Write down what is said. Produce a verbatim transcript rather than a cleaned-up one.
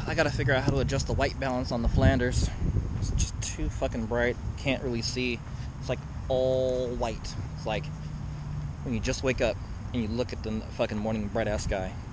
I gotta figure out how to adjust the white balance on the Flanders. It's just too fucking bright. Can't really see. It's like all white. It's like when you just wake up and you look at the fucking morning bright ass sky.